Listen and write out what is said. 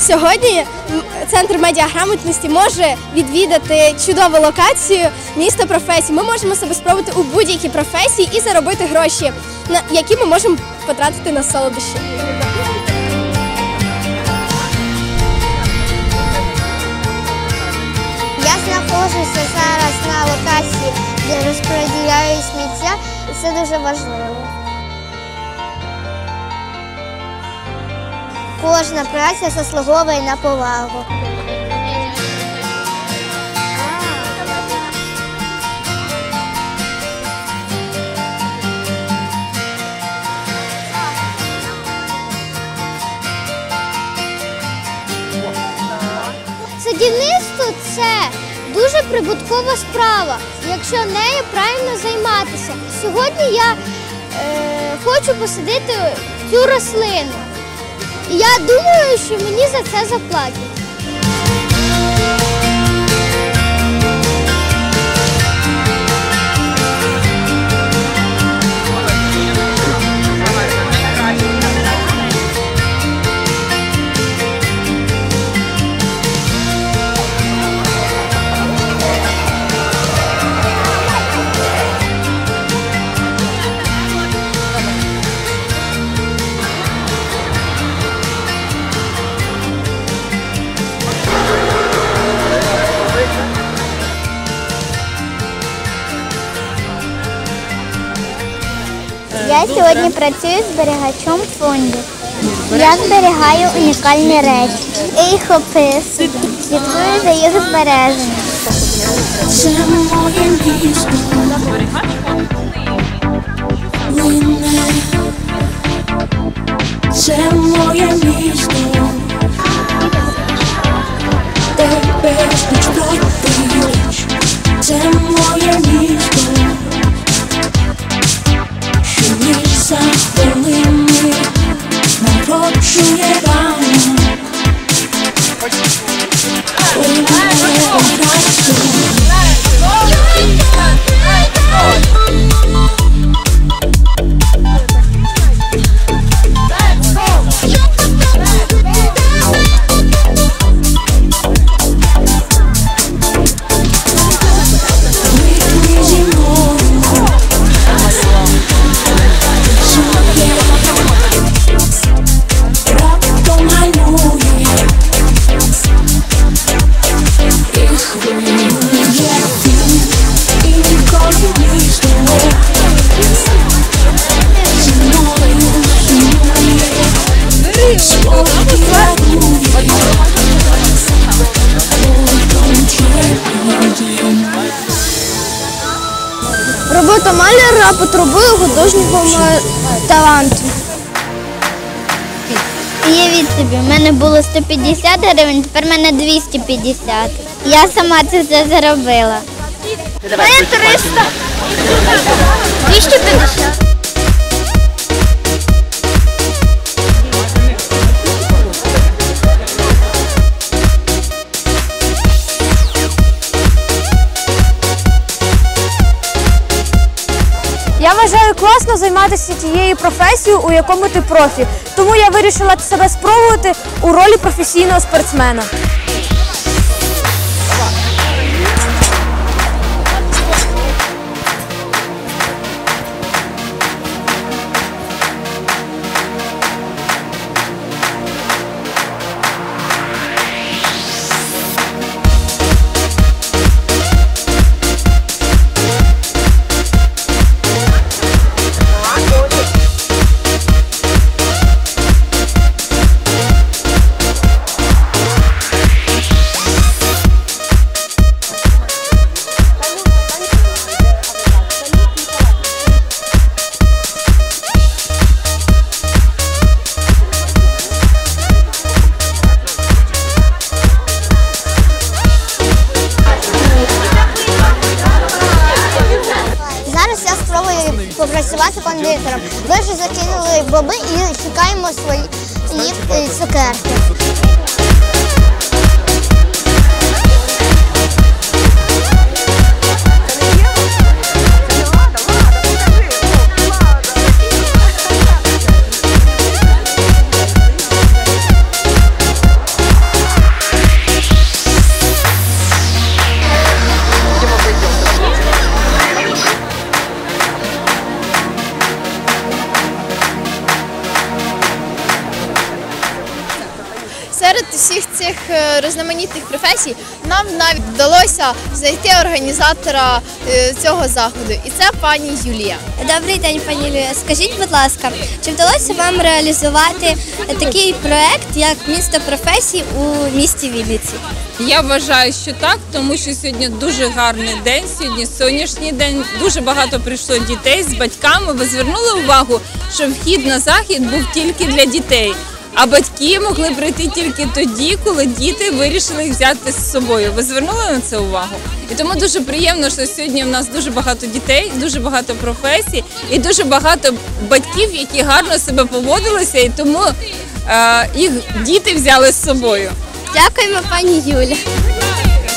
Сьогодні Центр медіаграмотності може відвідати чудову локацію міста професій. Ми можемо себе спробувати у будь-якій професії і заробити гроші, які ми можемо потратити на солодощі. Я знаходжуся зараз на локації, де розподіляють сміття, і це дуже важливо. Кожна праця заслуговує на повагу. Садівництво – це дуже прибуткова справа, якщо нею правильно займатися. Сьогодні я хочу посадити цю рослину. Я думаю, що мені за це заплатять. Я сьогодні працюю зберігачом фондів. Я зберігаю унікальні речі. Я їх описую, слідкую за їх збереженням. Це моє місто. Це моє місто. Тебе спочатку. Це моє місто. За хвилини народжує рано. Робота маляра потребує художнього таланту. Уявіть собі, в мене було 150 гривень, тепер в мене 250. Я сама це все заробила. У мене 300. 250. Я вважаю класно займатися тією професією, у якому ти профі. Тому я вирішила себе спробувати у ролі професійного спортсмена. Попрацювати кондитером. Ви вже закинули боби і чекаємо свої цукерки. Серед усіх цих різноманітних професій нам навіть вдалося знайти організатора цього заходу, і це пані Юлія. Добрий день, пані Юлія. Скажіть, будь ласка, чи вдалося вам реалізувати такий проект, як місто професій у місті Вінниці? Я вважаю, що так, тому що сьогодні дуже гарний день, сьогодні сонячний день, дуже багато прийшло дітей з батьками. Ви звернули увагу, що вхід на захід був тільки для дітей, а батьки могли прийти тільки тоді, коли діти вирішили їх взяти з собою. Ви звернули на це увагу? І тому дуже приємно, що сьогодні в нас дуже багато дітей, дуже багато професій і дуже багато батьків, які гарно себе поводилися, і тому їх діти взяли з собою. Дякуємо, пані Юля.